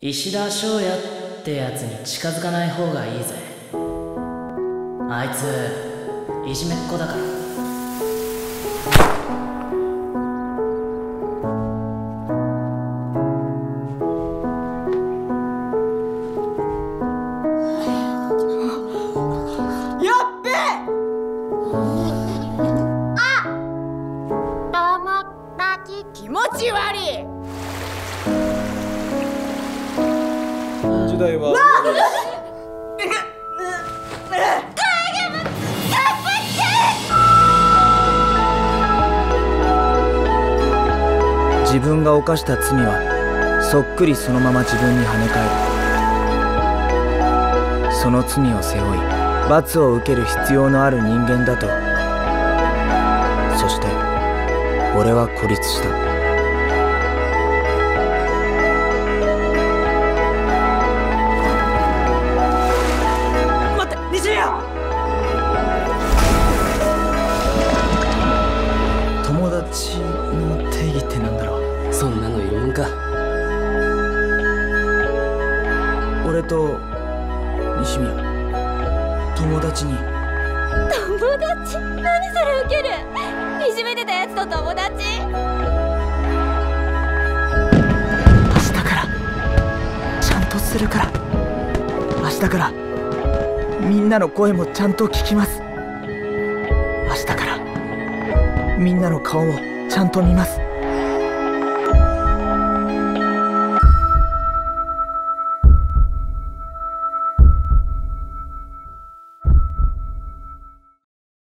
石田翔也ってやつに近づかない方がいいぜ。あいついじめっ子だから。 やっべえ。 友達気持ち悪い。 時代は自分が犯した罪はそっくりそのまま自分に跳ね返る。その罪を背負い罰を受ける必要のある人間だと。そして俺は孤立した。友達の定義ってなんだろう。 そんなのいるもんか。 俺と西宮友達に。 友達？何それウケる。いじめてたやつと友達？ 明日からちゃんとするから。明日からみんなの声もちゃんと聞きます。明日からみんなの顔もちゃんと見ます。